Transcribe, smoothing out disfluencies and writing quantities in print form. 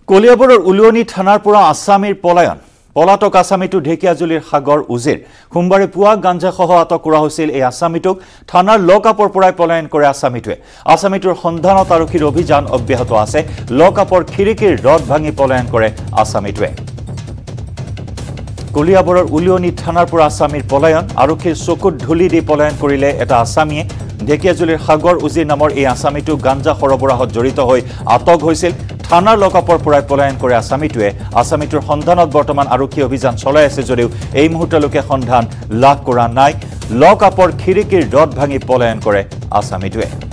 কলিয়াবৰৰ উলুৱনি থানাৰ পৰা আছামীৰ পলায়ন পলাতক আছামীটো ঢেকিয়াজুলিৰ সাগৰ উজিৰ সোমবাৰে পুৱা গাঞ্জাসহ আটক কৰা হৈছিল এই আছামীটোক থানাৰ লকআপৰ পৰাই পলায়ন কৰে আছামীটোৱে আছামীটোৰ সন্ধানত আৰক্ষীৰ অভিযান অব্যাহত আছে লকআপৰ খিৰিকীৰ ৰড ভাঙি পলায়ন কৰে আছামীটোৱে কলিয়াবৰৰ উলুৱনি থানাৰ পৰা আছামীৰ পলায়ন আৰক্ষীৰ চকুত ধুলি দি পলায়ন কৰিলে এটা আছামীয়ে ঢেকিয়াজুলিৰ সাগৰ উজিৰ নামৰ এই আছামীটো গাঞ্জা সৰবৰাহত জড়িত হৈ আটক হৈছিল থানাৰ লকআপৰ পৰাই পলায়ন কৰে আছামীটোৱে আছামীটোৰ সন্ধানত বৰ্তমান আৰক্ষী অভিযান চলাই আছে যদিও এই মুহূৰ্তলৈকে সন্ধান লাভ কৰা নাই লকআপৰ খিৰিকীৰ ৰড ভাঙি পলায়ন কৰে আছামীটোৱে